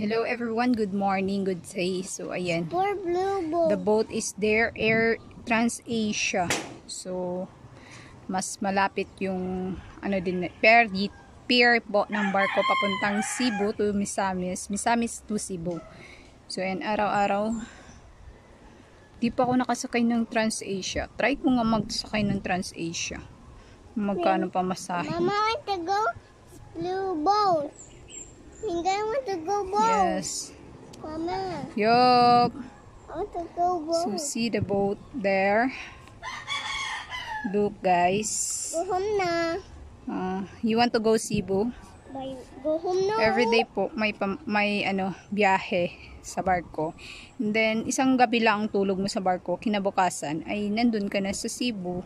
Hello everyone, good morning, good day. So ayan, Blue the boat is there, Air Trans-Asia. So mas malapit yung ano din, pier po ng barko papuntang Cebu to Misamis to Cebu. So ayan, araw-araw di pa ako nakasakay ng Trans-Asia. Try ko nga magsakay ng Trans-Asia. Magkano pa masahe? Mama, I want to go blue boat. I want to go boat. Yes. Mama, Yup. I want to go boat. So see the boat there. Look guys. Go home na. You want to go Cebu? Go home na. Every day po may biyahe sa barko. And then isang gabi lang ang tulog mo sa barko, kinabukasan ay nandun ka na sa Cebu.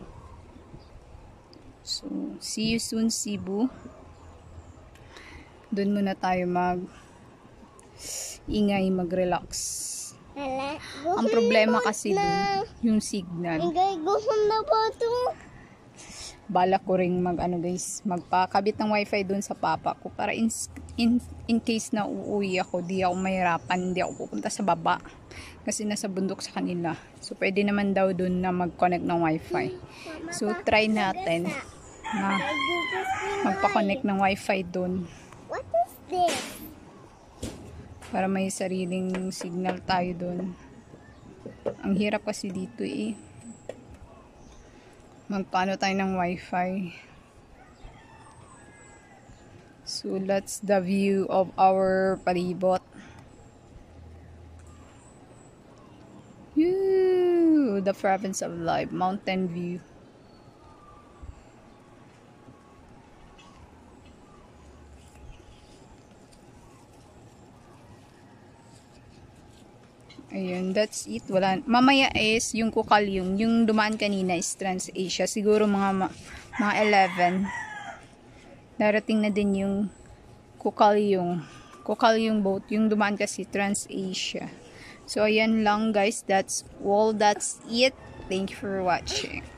So see you soon Cebu. Doon muna tayo mag-relax. Ang problema kasi doon, yung signal. Go home na po ito. Bala ko ring magpakabit ng wifi doon sa papa ko para in case na uuwi ako, di ako mahirapan, di ako pupunta sa baba kasi nasa bundok sa kanila. So pwede naman daw doon na mag-connect ng wifi. So try natin na magpa-connect ng wifi doon. What is this? Para may sariling signal tayo doon. Ang hirap kasi dito eh. Magpaano tayo ng wifi. So that's the view of our palibot. The province of life, mountain view. Ayun, that's it. Wala. Mamaya is yung Kukalyong, yung dumaan kanina is Trans-Asia. Siguro mga 11. Darating na din yung Kukalyong boat. Yung dumaan kasi Trans-Asia. So, ayan lang guys. That's all. That's it. Thank you for watching.